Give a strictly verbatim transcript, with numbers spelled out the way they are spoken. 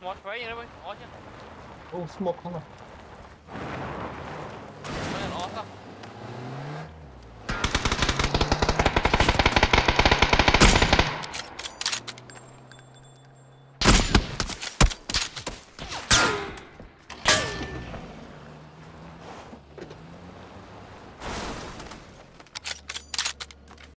Một phải gì đó ơi. Ủa chứ. Ô, smoke không à?